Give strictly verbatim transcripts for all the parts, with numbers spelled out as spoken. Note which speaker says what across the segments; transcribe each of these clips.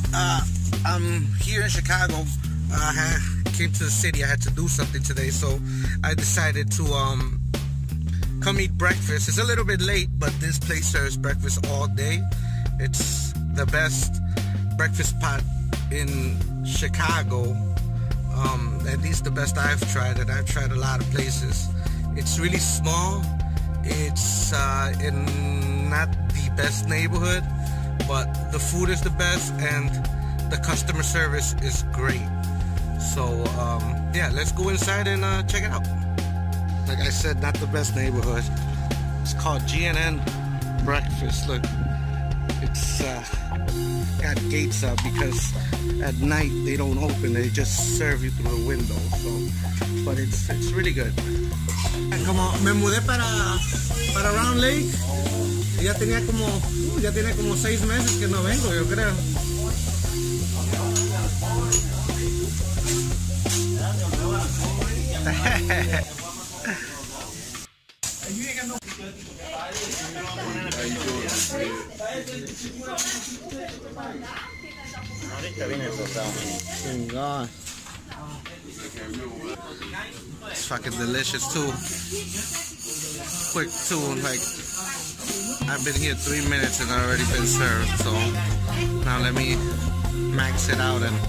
Speaker 1: uh, I'm here in Chicago. I had, came to the city. I had to do something today, so I decided to um, come eat breakfast. It's a little bit late, but this place serves breakfast all day. It's the best breakfast spot in Chicago. Um, at least the best I've tried it. I've tried a lot of places. It's really small. It's uh, in not the best neighborhood, but the food is the best and the customer service is great. So um, yeah, let's go inside and uh, check it out. Like I said, not the best neighborhood. It's called G N N Breakfast. Look, it's uh, got gates up because at night they don't open. They just serve you through the window. So, but it's it's really good. Como me mudé para para Round Lake, y ya tenía como uh, ya tiene como seis meses que no vengo, yo creo. God. It's fucking delicious too. Quick too, like I've been here three minutes and already been served, so now let me max it out and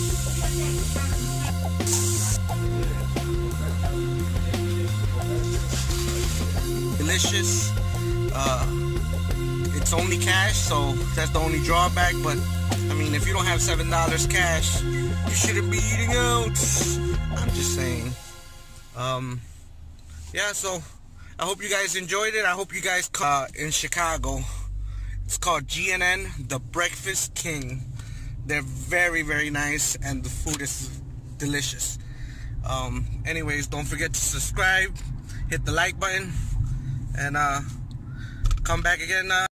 Speaker 1: delicious. Uh, it's only cash, so that's the only drawback, but I mean, if you don't have seven dollars cash, you shouldn't be eating out. I'm just saying. Um, yeah, so I hope you guys enjoyed it. I hope you guys uh, in Chicago. It's called G N N, the Breakfast King. They're very, very nice, and the food is delicious. Um, anyways, don't forget to subscribe, hit the like button, and uh, come back again. Uh